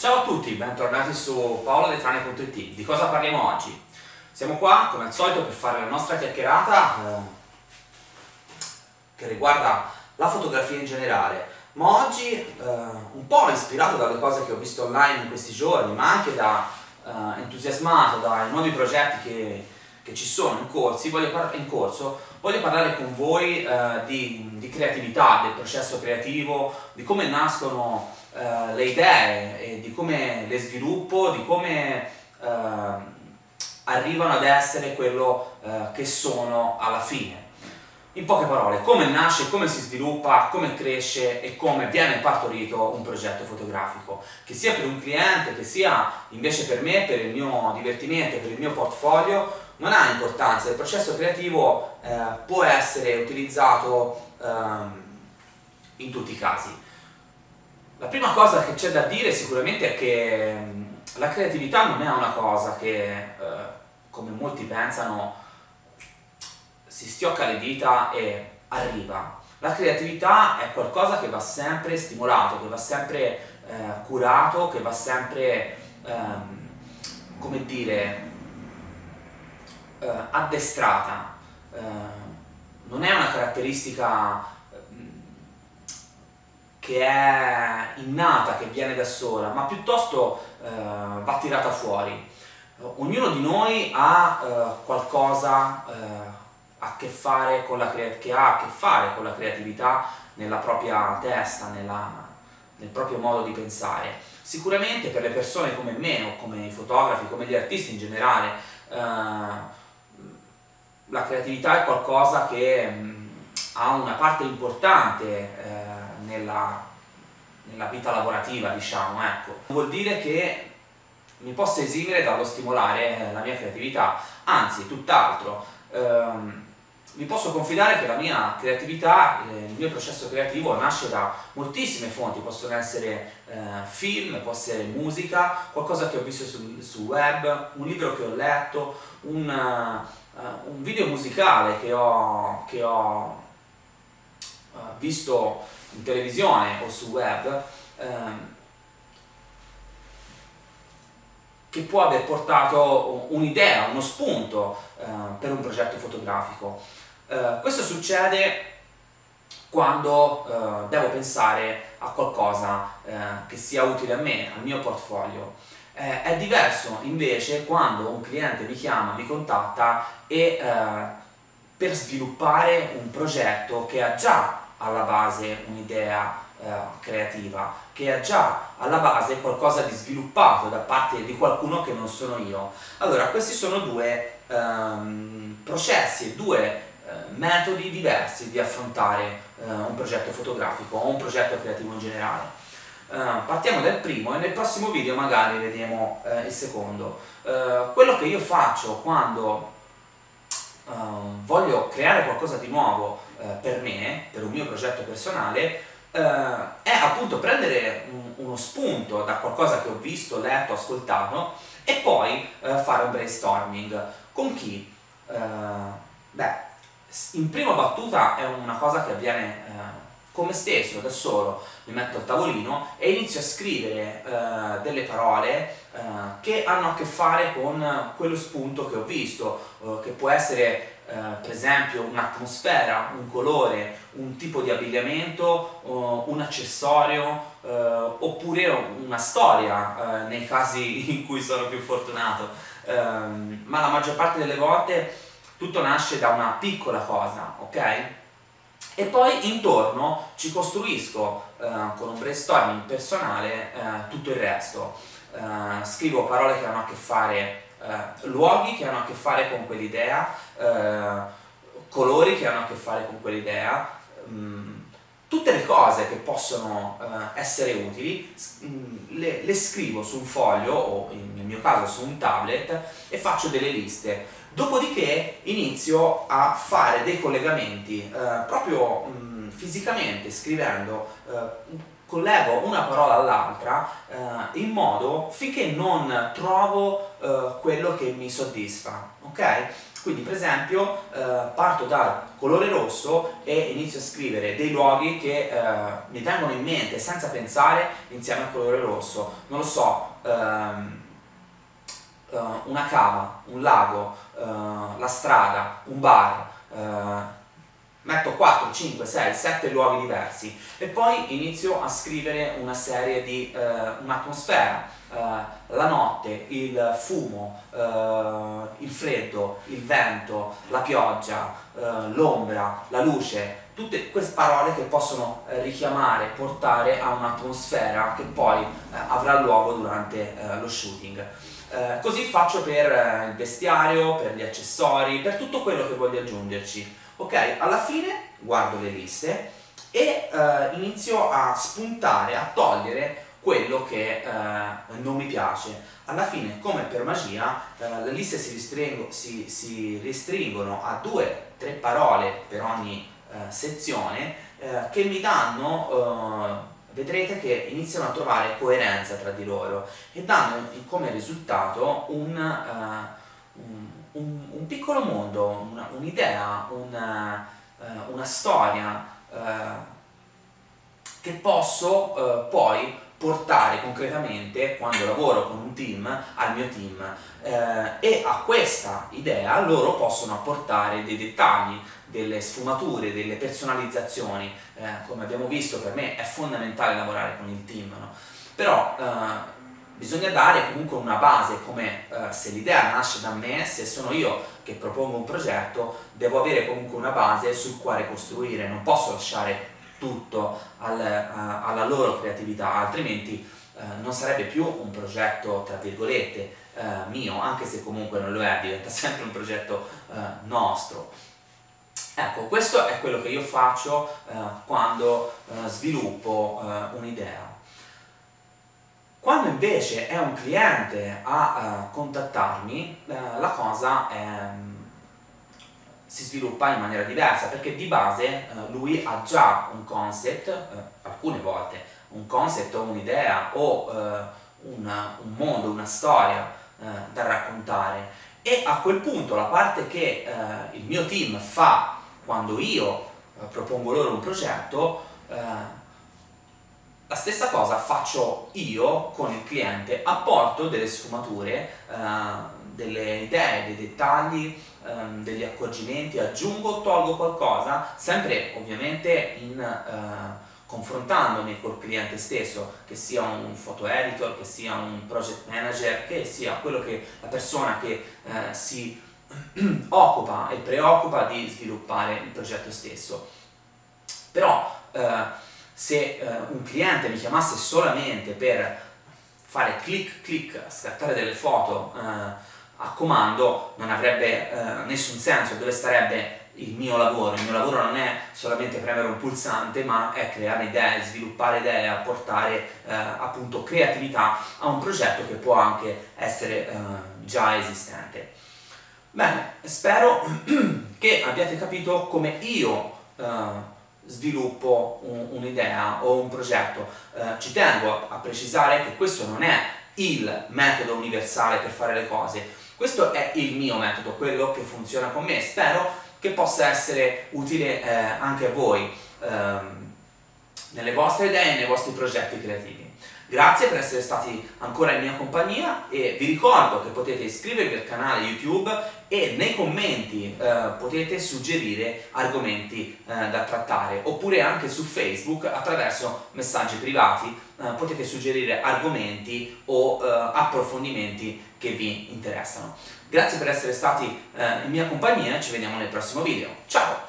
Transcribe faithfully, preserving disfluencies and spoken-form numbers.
Ciao a tutti, bentornati su paolo letrani punto it. Di cosa parliamo oggi? Siamo qua, come al solito, per fare la nostra chiacchierata eh, che riguarda la fotografia in generale, ma oggi eh, un po' ispirato dalle cose che ho visto online in questi giorni, ma anche da eh, entusiasmato dai nuovi progetti che, che ci sono in, corsi, voglio in corso, voglio parlare con voi eh, di, di creatività, del processo creativo, di come nascono Uh, le idee e di come le sviluppo, di come uh, arrivano ad essere quello uh, che sono alla fine. In poche parole, come nasce, come si sviluppa, come cresce e come viene partorito un progetto fotografico, che sia per un cliente, che sia invece per me, per il mio divertimento, per il mio portfolio, non ha importanza. Il processo creativo uh, può essere utilizzato uh, in tutti i casi. La prima cosa che c'è da dire sicuramente è che la creatività non è una cosa che, eh, come molti pensano, si stiocca le dita e arriva. La creatività è qualcosa che va sempre stimolato, che va sempre eh, curato, che va sempre, ehm, come dire, eh, addestrata. Eh, non è una caratteristica che è innata, che viene da sola, ma piuttosto eh, va tirata fuori. Ognuno di noi ha eh, qualcosa eh, a che fare con la che ha a che fare con la creatività nella propria testa, nella, nel proprio modo di pensare. Sicuramente per le persone come me o come i fotografi, come gli artisti in generale, eh, la creatività è qualcosa che mh, ha una parte importante eh, Nella, nella vita lavorativa, diciamo, ecco. Vuol dire che mi possa esimere dallo stimolare la mia creatività, anzi, tutt'altro. Ehm, vi posso confidare che la mia creatività, il mio processo creativo nasce da moltissime fonti, possono essere eh, film, può essere musica, qualcosa che ho visto sul, sul web, un libro che ho letto, un, uh, un video musicale che ho, che ho uh, visto in televisione o sul web, ehm, che può aver portato un'idea, uno spunto eh, per un progetto fotografico. Eh, questo succede quando eh, devo pensare a qualcosa eh, che sia utile a me, al mio portfolio. Eh, è diverso invece quando un cliente mi chiama, mi contatta e eh, per sviluppare un progetto che ha già alla base un'idea eh, creativa, che ha già alla base qualcosa di sviluppato da parte di qualcuno che non sono io. Allora, questi sono due ehm, processi, due eh, metodi diversi di affrontare eh, un progetto fotografico o un progetto creativo in generale. Uh, partiamo dal primo e nel prossimo video magari vedremo uh, il secondo. Uh, quello che io faccio quando uh, voglio creare qualcosa di nuovo uh, per me, per un mio progetto personale, uh, è appunto prendere un, uno spunto da qualcosa che ho visto, letto, ascoltato e poi uh, fare un brainstorming. Con chi? Uh, beh, in prima battuta è una cosa che avviene uh, con me stesso, da solo, mi metto al tavolino e inizio a scrivere uh, delle parole uh, che hanno a che fare con quello spunto che ho visto, uh, che può essere uh, per esempio un'atmosfera, un colore, un tipo di abbigliamento, uh, un accessorio, uh, oppure una storia uh, nei casi in cui sono più fortunato, uh, ma la maggior parte delle volte tutto nasce da una piccola cosa, ok? E poi intorno ci costruisco eh, con un brainstorming personale eh, tutto il resto. Eh, scrivo parole che hanno a che fare, eh, luoghi che hanno a che fare con quell'idea, eh, colori che hanno a che fare con quell'idea, mh, tutte le cose che possono eh, essere utili, mh, le, le scrivo su un foglio o nel mio caso su un tablet e faccio delle liste. Dopodiché inizio a fare dei collegamenti eh, proprio mh, fisicamente, scrivendo, eh, collego una parola all'altra eh, in modo finché non trovo eh, quello che mi soddisfa, ok? Quindi per esempio eh, parto dal colore rosso e inizio a scrivere dei luoghi che eh, mi vengono in mente senza pensare insieme al colore rosso. Non lo so, ehm, eh, una cava, un lago, eh, la strada, un bar, eh, metto quattro, cinque, sei, sette luoghi diversi e poi inizio a scrivere una serie di, eh, un'atmosfera. Uh, la notte, il fumo, uh, il freddo, il vento, la pioggia, uh, l'ombra, la luce, tutte queste parole che possono uh, richiamare, portare a un'atmosfera che poi uh, avrà luogo durante uh, lo shooting. Uh, così faccio per uh, il vestiario, per gli accessori, per tutto quello che voglio aggiungerci. Ok, alla fine guardo le liste e uh, inizio a spuntare, a togliere quello che eh, non mi piace. Alla fine, come per magia, eh, le liste si, ristringo, si, si restringono a due tre parole per ogni eh, sezione eh, che mi danno, eh, vedrete che iniziano a trovare coerenza tra di loro e danno come risultato un, uh, un, un, un piccolo mondo, un'idea, una, uh, una storia uh, che posso uh, poi portare concretamente quando lavoro con un team al mio team eh, e a questa idea loro possono apportare dei dettagli, delle sfumature, delle personalizzazioni. Eh, come abbiamo visto, per me è fondamentale lavorare con il team, no? Però eh, bisogna dare comunque una base, come eh, se l'idea nasce da me, se sono io che propongo un progetto, devo avere comunque una base sul quale costruire, non posso lasciare tutto al, a, alla loro creatività, altrimenti eh, non sarebbe più un progetto tra virgolette eh, mio, anche se comunque non lo è, diventa sempre un progetto eh, nostro. Ecco, questo è quello che io faccio eh, quando eh, sviluppo eh, un'idea. Quando invece è un cliente a uh, contattarmi, uh, la cosa è, um, si sviluppa in maniera diversa, perché di base uh, lui ha già un concept, uh, alcune volte un concept o un'idea o uh, una, un mondo, una storia uh, da raccontare, e a quel punto la parte che uh, il mio team fa quando io uh, propongo loro un progetto, uh, la stessa cosa faccio io con il cliente, apporto delle sfumature, eh, delle idee, dei dettagli, ehm, degli accorgimenti, aggiungo, tolgo qualcosa, sempre ovviamente in, eh, confrontandomi col cliente stesso, che sia un photo editor, che sia un project manager, che sia quello che la persona che eh, si occupa e preoccupa di sviluppare il progetto stesso. Però eh, se uh, un cliente mi chiamasse solamente per fare clic clic, scattare delle foto uh, a comando, non avrebbe uh, nessun senso. Dove starebbe il mio lavoro? Il mio lavoro non è solamente premere un pulsante, ma è creare idee, sviluppare idee, apportare uh, appunto creatività a un progetto che può anche essere uh, già esistente. Bene, spero che abbiate capito come io uh, sviluppo un'idea o un progetto. Eh, ci tengo a, a precisare che questo non è il metodo universale per fare le cose, questo è il mio metodo, quello che funziona con me. Spero che possa essere utile eh, anche a voi ehm, nelle vostre idee e nei vostri progetti creativi. Grazie per essere stati ancora in mia compagnia e vi ricordo che potete iscrivervi al canale YouTube e nei commenti eh, potete suggerire argomenti eh, da trattare, oppure anche su Facebook attraverso messaggi privati eh, potete suggerire argomenti o eh, approfondimenti che vi interessano. Grazie per essere stati eh, in mia compagnia e ci vediamo nel prossimo video. Ciao!